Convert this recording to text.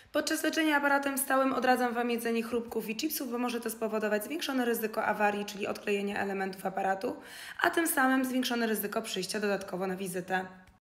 Podczas leczenia aparatem stałym odradzam Wam jedzenie chrupków i chipsów, bo może to spowodować zwiększone ryzyko awarii, czyli odklejenia elementów aparatu, a tym samym zwiększone ryzyko przyjścia dodatkowo na wizytę.